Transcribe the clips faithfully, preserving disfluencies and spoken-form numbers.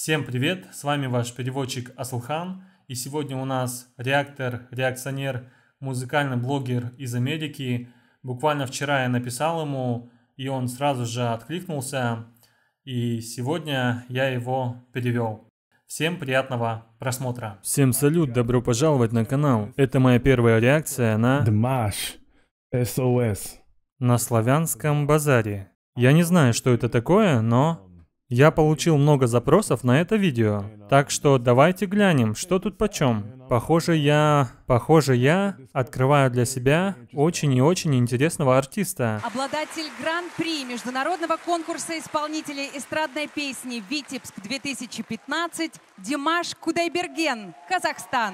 Всем привет, с вами ваш переводчик Асылхан, и сегодня у нас реактор, реакционер, музыкальный блогер из Америки. Буквально вчера я написал ему, и он сразу же откликнулся, и сегодня я его перевел. Всем приятного просмотра. Всем салют, добро пожаловать на канал. Это моя первая реакция на... Дмаш. эс о эс. на славянском базаре. Я не знаю, что это такое, но... я получил много запросов на это видео. Так что давайте глянем, что тут почем. Похоже, я... Похоже, я открываю для себя очень и очень интересного артиста. Обладатель гран-при международного конкурса исполнителей эстрадной песни «Витебск две тысячи пятнадцать» Димаш Кудайберген, Казахстан.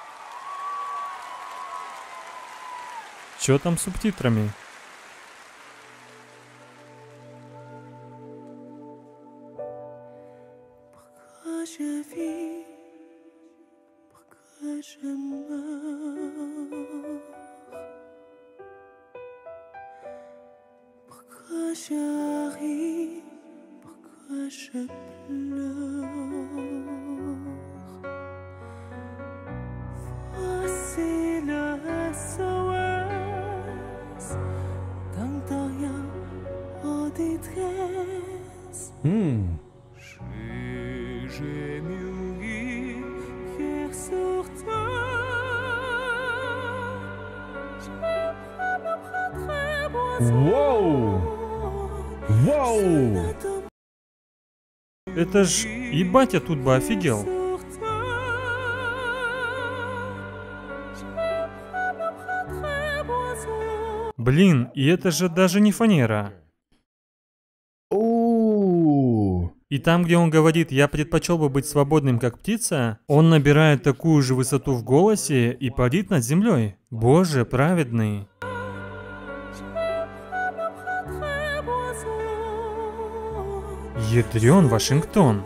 Чё там с субтитрами? Je vis, pourquoi je meurs, pourquoi je ris, pourquoi je pleure. Voici le S O S d'un rien en détresse. Hmm. J'ai mûri hier sur toi. Je me prendrai Воу! Воу! Это ж... ебать, я тут бы офигел. Блин, и это же даже не фанера. Оу! И там, где он говорит «я предпочел бы быть свободным, как птица», он набирает такую же высоту в голосе и парит над землей. Боже праведный. Ядрен Вашингтон.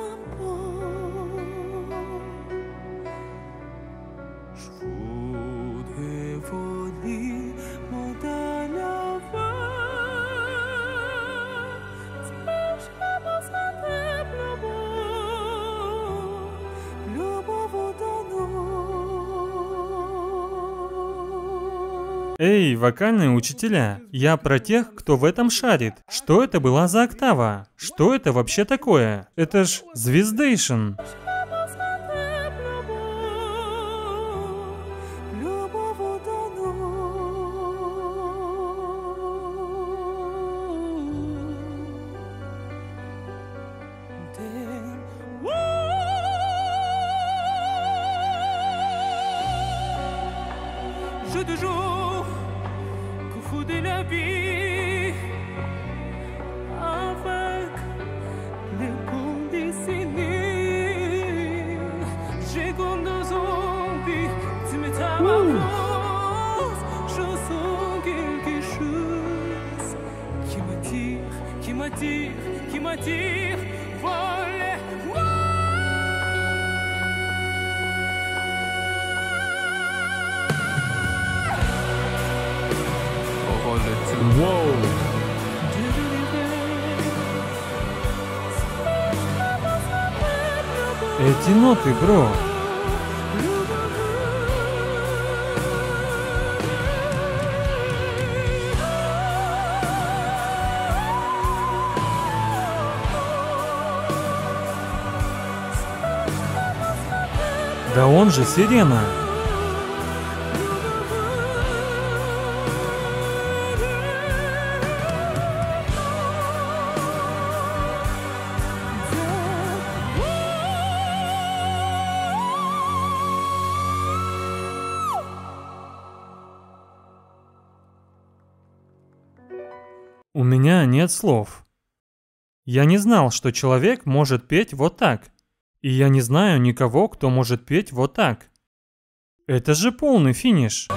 Эй, вокальные учителя, я про тех, кто в этом шарит. Что это была за октава? Что это вообще такое? Это ж Звездейшн. Je te jure qu'au fond de la vie, avec les bonnes décennies, j'ai comme deux zombies, tu me t'avances, je sens quelque chose qui m'attire, qui m'attire, qui m'attire, voler. Воу! Эти ноты, бро. Да он же сирена. У меня нет слов. Я не знал, что человек может петь вот так. И я не знаю никого, кто может петь вот так. Это же полный финиш.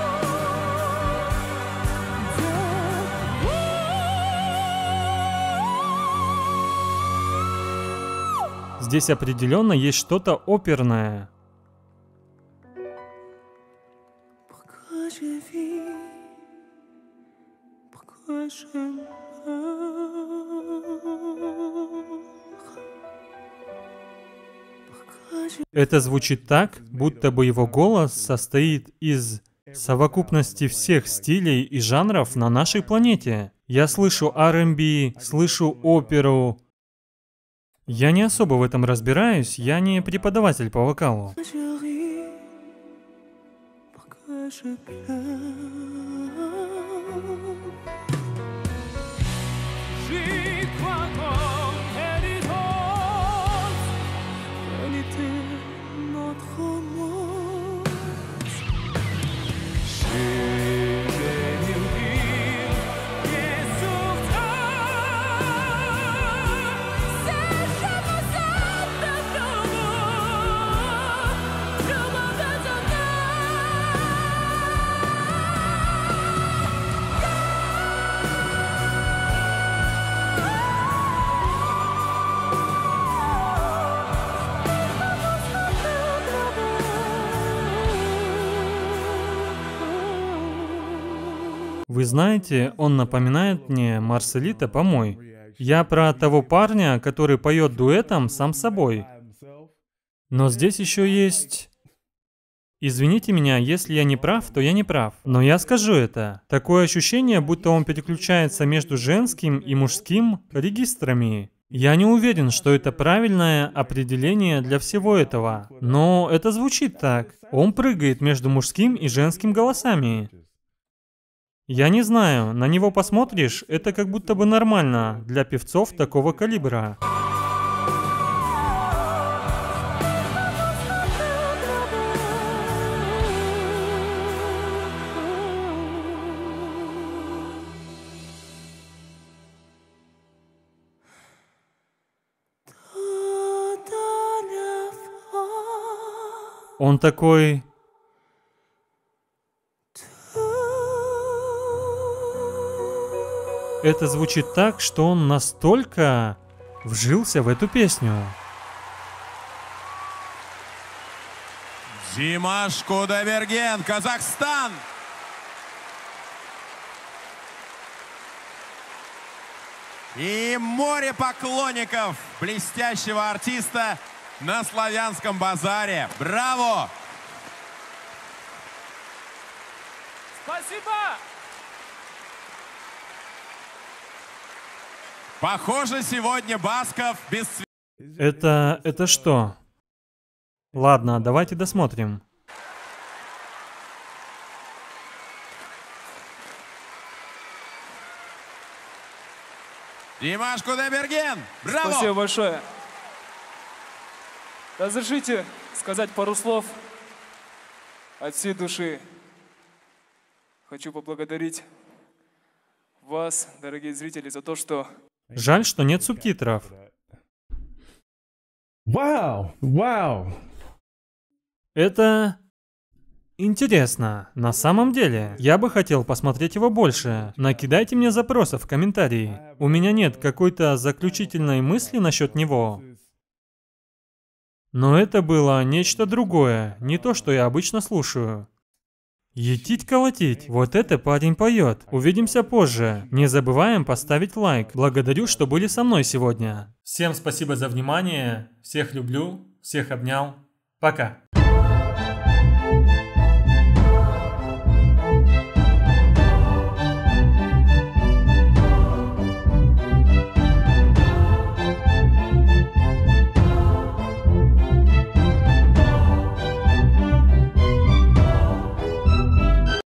Здесь определенно есть что-то оперное. Это звучит так, будто бы его голос состоит из совокупности всех стилей и жанров на нашей планете. Я слышу ар энд би, слышу оперу. Я не особо в этом разбираюсь, я не преподаватель по вокалу. Вы знаете, он напоминает мне Марселита Помой. Я про того парня, который поет дуэтом сам с собой. Но здесь еще есть... Извините меня, если я не прав, то я не прав. Но я скажу это. Такое ощущение, будто он переключается между женским и мужским регистрами. Я не уверен, что это правильное определение для всего этого. Но это звучит так. Он прыгает между мужским и женским голосами. Я не знаю, на него посмотришь, это как будто бы нормально для певцов такого калибра. Он такой... Это звучит так, что он настолько вжился в эту песню. Димаш Кудайберген, Казахстан! И море поклонников блестящего артиста на славянском базаре. Браво! Спасибо! Похоже, сегодня Басков без... Это... это что? Ладно, давайте досмотрим. Димаш Кудайберген! Браво! Спасибо большое. Разрешите сказать пару слов от всей души. Хочу поблагодарить вас, дорогие зрители, за то, что... Жаль, что нет субтитров. Вау! Вау! Это... интересно. На самом деле, я бы хотел посмотреть его больше. Накидайте мне запросов в комментарии. У меня нет какой-то заключительной мысли насчет него. Но это было нечто другое, не то, что я обычно слушаю. Етить-колотить. Вот это парень поет. Увидимся позже. Не забываем поставить лайк. Благодарю, что были со мной сегодня. Всем спасибо за внимание. Всех люблю. Всех обнял. Пока.